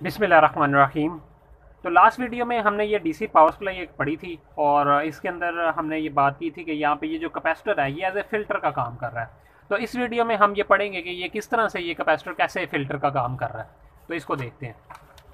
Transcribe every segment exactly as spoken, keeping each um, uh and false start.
बिस्मिल्लाहिर्रहमानिर्रहीम। तो last video में हमने ये डीसी पावर सप्लाई एक पढ़ी थी और इसके अंदर हमने ये बात की थी कि यहाँ पे ये जो कैपेसिटर है ये एज ए फ़िल्टर का काम कर रहा है। तो इस वीडियो में हम ये पढ़ेंगे कि ये किस तरह से ये कैपेसिटर कैसे फ़िल्टर का काम कर रहा है। तो इसको देखते हैं।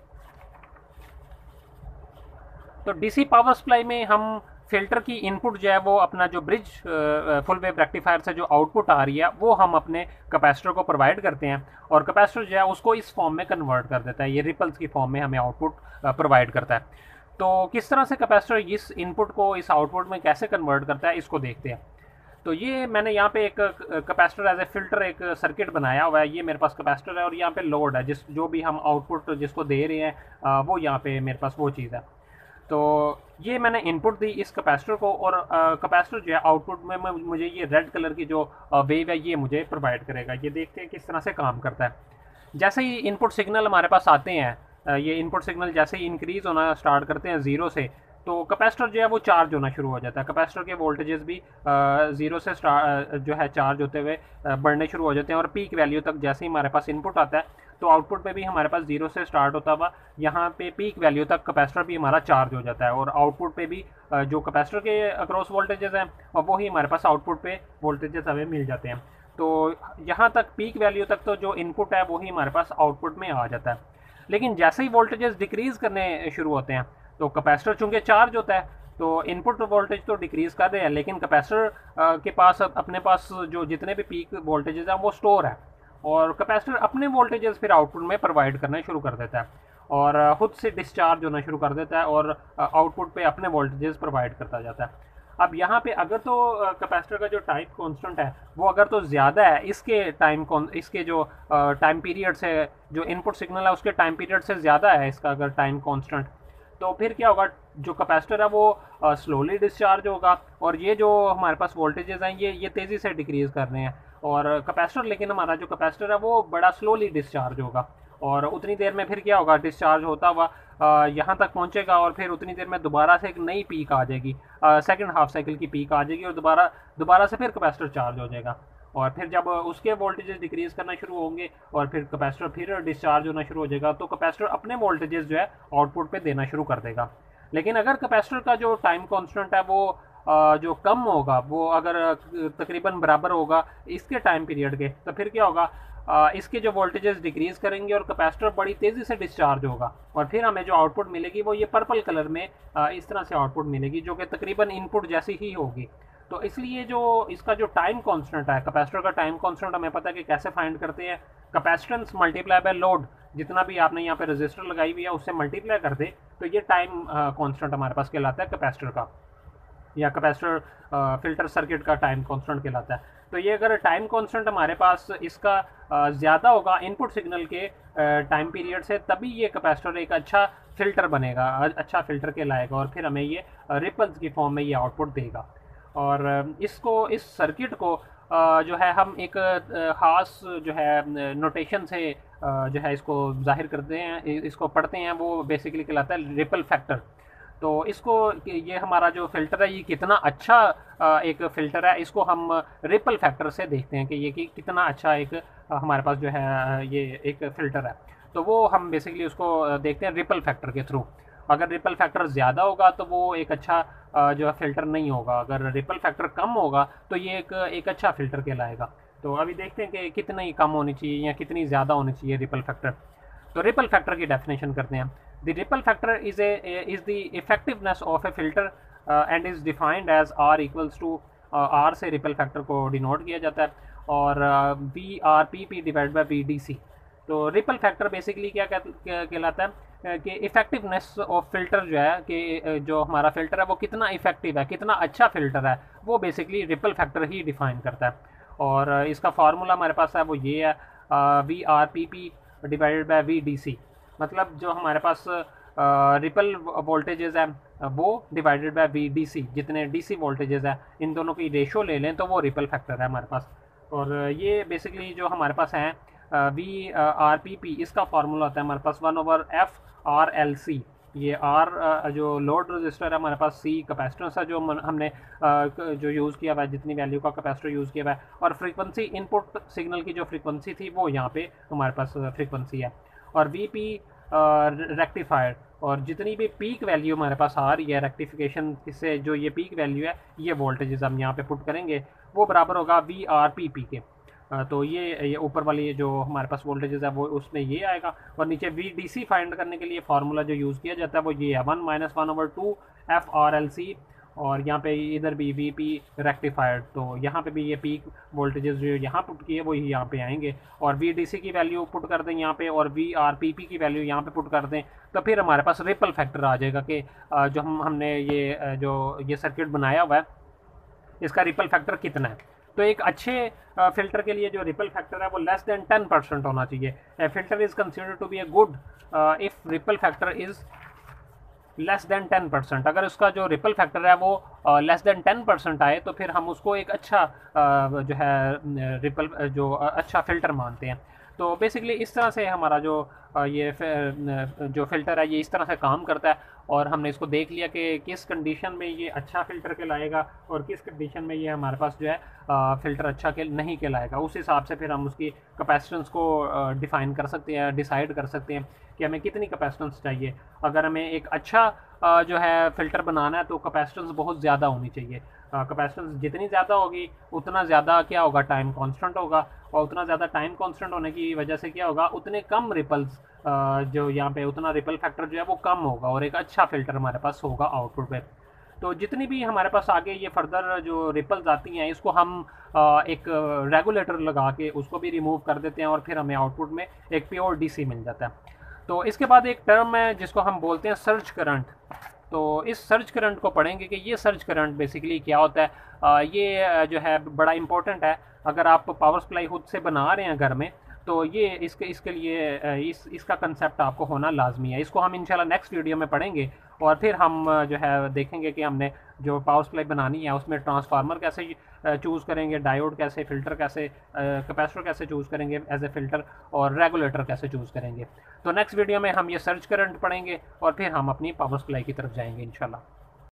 तो डीसी पावर सप्लाई में हम फिल्टर की इनपुट जो है वो अपना जो ब्रिज फुल वेव रेक्टिफायर से जो आउटपुट आ रही है वो हम अपने कैपेसिटर को प्रोवाइड करते हैं और कैपेसिटर जो है उसको इस फॉर्म में कन्वर्ट कर देता है। ये रिपल्स की फॉर्म में हमें आउटपुट प्रोवाइड करता है। तो किस तरह से कैपेसिटर इस इनपुट को इस आउटपुट में कैसे कन्वर्ट करता है इसको देखते हैं। तो ये मैंने यहाँ पे एक कैपेसिटर एज ए फिल्टर एक सर्किट बनाया हुआ है। ये मेरे पास कैपेसिटर है और यहाँ पे लोड है, जिस जो भी हम आउटपुट जिसको दे रहे हैं वो यहाँ पे मेरे पास वो चीज़ है। तो ये मैंने इनपुट दी इस कैपेसिटर को और कैपेसिटर जो है आउटपुट में मैं मुझे ये रेड कलर की जो वेव है ये मुझे प्रोवाइड करेगा। ये देखते हैं किस तरह से काम करता है। जैसे ही इनपुट सिग्नल हमारे पास आते हैं, ये इनपुट सिग्नल जैसे ही इंक्रीज़ होना स्टार्ट करते हैं ज़ीरो से, तो कैपेसिटर जो है वो चार्ज होना शुरू हो जाता है। कैपेसिटर के वोल्टेजेस भी ज़ीरो से स्टार्ट जो है चार्ज होते हुए बढ़ने शुरू हो जाते हैं और पीक वैल्यू तक जैसे ही हमारे पास इनपुट आता है तो आउटपुट पे भी हमारे पास जीरो से स्टार्ट होता हुआ यहाँ पे पीक वैल्यू तक कैपेसिटर भी हमारा चार्ज हो जाता है और आउटपुट पे भी जो कैपेसिटर के अक्रॉस वोल्टेजेस हैं और वही हमारे पास आउटपुट पे वोल्टेजेस हमें मिल जाते हैं। तो यहाँ तक पीक वैल्यू तक तो जो इनपुट है वही हमारे पास आउटपुट में आ जाता है। लेकिन जैसे ही वोल्टेजेस डिक्रीज़ करने शुरू होते हैं तो कैपेसिटर चूँकि चार्ज होता है तो इनपुट वोल्टेज तो डिक्रीज़ कर रहे हैं, लेकिन कैपेसिटर के पास अपने पास जो जितने भी पीक वोल्टेजेस हैं वो स्टोर है और कैपेसिटर अपने वोल्टेजेस फिर आउटपुट में प्रोवाइड करना शुरू कर देता है और खुद से डिस्चार्ज होना शुरू कर देता है और आउटपुट पे अपने वोल्टेजेस प्रोवाइड करता जाता है। अब यहाँ पे अगर तो कैपेसिटर का जो टाइम कांस्टेंट है वो अगर तो ज़्यादा है इसके टाइम इसके जो टाइम पीरियड से जो इनपुट सिग्नल है उसके टाइम पीरियड से ज़्यादा है इसका अगर टाइम कांस्टेंट, तो फिर क्या होगा, जो कैपेसिटर है वो स्लोली डिस्चार्ज होगा और ये जो हमारे पास वोल्टेजेस हैं ये ये तेज़ी से डिक्रीज़ कर रहे हैं और कैपेसिटर लेकिन हमारा जो कैपेसिटर है वो बड़ा स्लोली डिस्चार्ज होगा और उतनी देर में फिर क्या होगा, डिस्चार्ज होता हुआ यहाँ तक पहुँचेगा और फिर उतनी देर में दोबारा से एक नई पीक आ जाएगी, सेकंड हाफ साइकिल की पीक आ जाएगी और दोबारा दोबारा से फिर कैपेसिटर चार्ज हो जाएगा और फिर जब उसके वोल्टेजेस डिक्रीज़ करना शुरू होंगे और फिर कैपेसिटर फिर डिस्चार्ज होना शुरू हो जाएगा तो कैपेसिटर अपने वोल्टेजेस जो है आउटपुट पे देना शुरू कर देगा। लेकिन अगर कैपेसिटर का जो टाइम कांस्टेंट है वो जो कम होगा, वो अगर तकरीबन बराबर होगा इसके टाइम पीरियड के, तो फिर क्या होगा, इसके जो वोल्टेजेस डिक्रीज़ करेंगे और कैपेसिटर बड़ी तेज़ी से डिस्चार्ज होगा और फिर हमें जो आउटपुट मिलेगी वो ये पर्पल कलर में इस तरह से आउटपुट मिलेगी जो कि तकरीबन इनपुट जैसी ही होगी। तो इसलिए जो इसका जो टाइम कांस्टेंट है, कैपेसिटर का टाइम कांस्टेंट हमें पता है कि कैसे फाइंड करते हैं, कैपेसिटेंस मल्टीप्लाई बाय लोड, जितना भी आपने यहाँ पे रजिस्टर लगाई हुई है उससे मल्टीप्लाई कर दे तो ये टाइम कांस्टेंट हमारे पास कहलाता है कैपेसिटर का, या कैपेसिटर फिल्टर सर्किट का टाइम कांस्टेंट कहलाता है। तो ये अगर टाइम कांस्टेंट हमारे पास इसका ज़्यादा होगा इनपुट सिग्नल के टाइम पीरियड से, तभी ये कैपेसिटर एक अच्छा फ़िल्टर बनेगा, अच्छा फ़िल्टर कहलाएगा और फिर हमें ये रिपल्स की फॉर्म में ये आउटपुट देगा। और इसको इस सर्किट को जो है हम एक ख़ास जो है नोटेशन से जो है इसको जाहिर करते हैं, इसको पढ़ते हैं, वो बेसिकली कहलाता है रिपल फैक्टर। तो इसको ये हमारा जो फ़िल्टर है ये कितना अच्छा एक फ़िल्टर है, इसको हम रिपल फैक्टर से देखते हैं कि ये कि कितना अच्छा एक हमारे पास जो है ये एक फ़िल्टर है। तो वो हम बेसिकली उसको देखते हैं रिपल फैक्टर के थ्रू। अगर रिपल फैक्टर ज़्यादा होगा तो वो एक अच्छा जो है फ़िल्टर नहीं होगा, अगर रिपल फैक्टर कम होगा तो ये एक एक अच्छा फ़िल्टर कहलाएगा। तो अभी देखते हैं कि कितनी कम होनी चाहिए या कितनी ज़्यादा होनी चाहिए रिपल फैक्टर। तो रिपल फैक्टर की डेफिनेशन करते हैं। The ripple factor is a is the effectiveness of a filter and is defined as R equals to, R से रिपल फैक्टर को डिनोट किया जाता है और V R P P divide by V D C. तो ripple factor basically क्या कहलाता है कि इफ़ेक्टिवनेस ऑफ फिल्टर जो है कि जो हमारा फ़िल्टर है वो कितना इफ़ेक्टिव है, कितना अच्छा फ़िल्टर है, वो बेसिकली रिपल फैक्टर ही डिफ़ाइन करता है। और इसका फार्मूला हमारे पास है वो ये है, V R P P divided by V D C. मतलब जो हमारे पास रिपल वोल्टेजेस हैं वो divided by V D C, जितने डी सी वोल्टेजेस हैं इन दोनों की रेशो ले लें तो वो रिपल फैक्टर है हमारे पास। और ये बेसिकली जो हमारे पास हैं वी आर पी पी, इसका फार्मूला होता है हमारे पास one over F R L C. ये आर जो लोड रजिस्टर है हमारे पास, सी कैपेसिटेंस है जो हमने जो यूज़ किया हुआ है, जितनी वैल्यू का कैपेसिटर यूज़ किया हुआ है, और फ्रीक्वेंसी इनपुट सिग्नल की जो फ्रीक्वेंसी थी वो यहाँ पे हमारे पास फ्रीक्वेंसी है। और वी पी रेक्टिफायर, और जितनी भी पीक वैल्यू हमारे पास आ रही है रेक्टिफिकेशन से, जो ये पीक वैल्यू है, ये वोल्टेजेस हम यहाँ पे पुट करेंगे, वो बराबर होगा वी आर पी पी के। तो ये ये ऊपर वाली जो हमारे पास वोल्टेजेस है वो उसमें ये आएगा, और नीचे वी डी सी फाइंड करने के लिए फार्मूला जो यूज़ किया जाता है वो ये है, one minus one over two F R L C, और यहाँ पे इधर भी वी पी रेक्टिफायर, तो यहाँ पे भी ये पीक वोल्टेजेस जो यहाँ पुट किए वो यहाँ पे आएंगे, और वी डी सी की वैल्यू पुट कर दें यहाँ पे, और वी आर पी पी की वैल्यू यहाँ पे पुट कर दें, तो फिर हमारे पास रिपल फैक्टर आ जाएगा कि जो हम हमने ये जो ये सर्किट बनाया हुआ है इसका रिपल फैक्टर कितना है। तो एक अच्छे फिल्टर के लिए जो रिपल फैक्टर है वो लेस देन टेन परसेंट होना चाहिए। Filter is considered to be a good if ripple factor is less than ten percent. अगर उसका जो रिपल फैक्टर है वो लेस देन टेन परसेंट आए तो फिर हम उसको एक अच्छा uh, जो है रिपल जो अच्छा फ़िल्टर मानते हैं। तो बेसिकली इस तरह से हमारा जो ये जो फ़िल्टर है ये इस तरह से काम करता है, और हमने इसको देख लिया कि किस कंडीशन में ये अच्छा फ़िल्टर कहलाएगा और किस कंडीशन में ये हमारे पास जो है फ़िल्टर अच्छा के नहीं कहलाएगा। उस हिसाब से फिर हम उसकी कैपेसिटेंस को डिफ़ाइन कर सकते हैं, डिसाइड कर सकते हैं कि हमें कितनी कैपेसिटेंस चाहिए। अगर हमें एक अच्छा जो है फ़िल्टर बनाना है तो कैपेसिटेंस बहुत ज़्यादा होनी चाहिए। कैपेसिटेंस जितनी ज़्यादा होगी उतना ज़्यादा क्या होगा, टाइम कांस्टेंट होगा, और उतना ज़्यादा टाइम कांस्टेंट होने की वजह से क्या होगा, उतने कम रिपल्स जो यहाँ पे उतना रिपल फैक्टर जो है वो कम होगा, और एक अच्छा फ़िल्टर हमारे पास होगा आउटपुट पे। तो जितनी भी हमारे पास आगे ये फर्दर जो रिपल्स आती हैं इसको हम एक रेगुलेटर लगा के उसको भी रिमूव कर देते हैं, और फिर हमें आउटपुट में एक प्योर डीसी मिल जाता है। तो इसके बाद एक टर्म है जिसको हम बोलते हैं सर्ज करंट। तो इस सर्ज करंट को पढ़ेंगे कि ये सर्ज करंट बेसिकली क्या होता है। आ, ये जो है बड़ा इंपॉर्टेंट है। अगर आप पावर सप्लाई खुद से बना रहे हैं घर में तो ये इसके इसके लिए इस इसका कंसेप्ट आपको होना लाजमी है। इसको हम इंशाल्लाह नेक्स्ट वीडियो में पढ़ेंगे, और फिर हम जो है देखेंगे कि हमने जो पावर सप्लाई बनानी है उसमें ट्रांसफार्मर कैसे चूज़ करेंगे, डायोड कैसे, फ़िल्टर कैसे, कैपेसिटर कैसे चूज़ करेंगे एज ए फ़िल्टर, और रेगुलेटर कैसे चूज़ करेंगे। तो नेक्स्ट वीडियो में हम ये सर्ज करंट पढ़ेंगे और फिर हम अपनी पावर सप्लाई की तरफ जाएंगे इंशाल्लाह।